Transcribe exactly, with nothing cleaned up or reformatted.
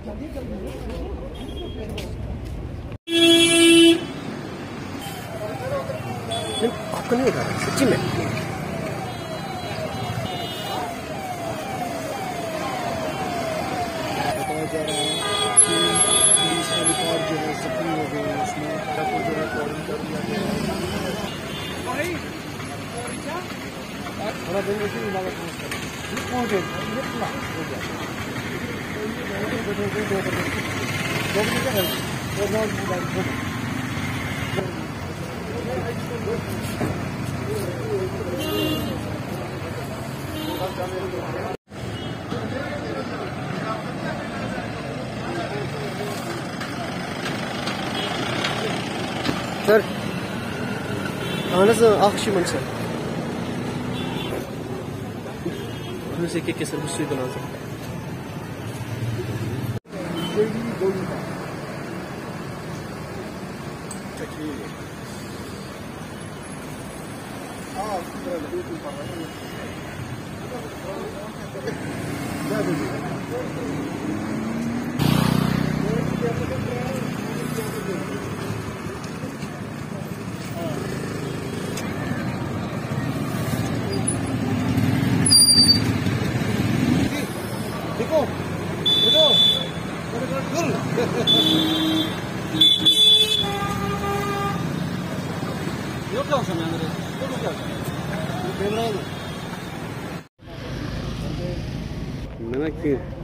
आपको नहीं उठा रहा सच्ची में। बताया जा रहा है कि पुलिस का रिकॉर्ड जो है सक्रिय हो गए, उसमें को जो रिकॉर्डिंग कर दिया गया। थोड़ा देर में लागत पहुँच गए सर। अहन सर से के सर बुस बना सकता देखो देखो ये क्या समय अंदर ये क्या कैमरा है ना कि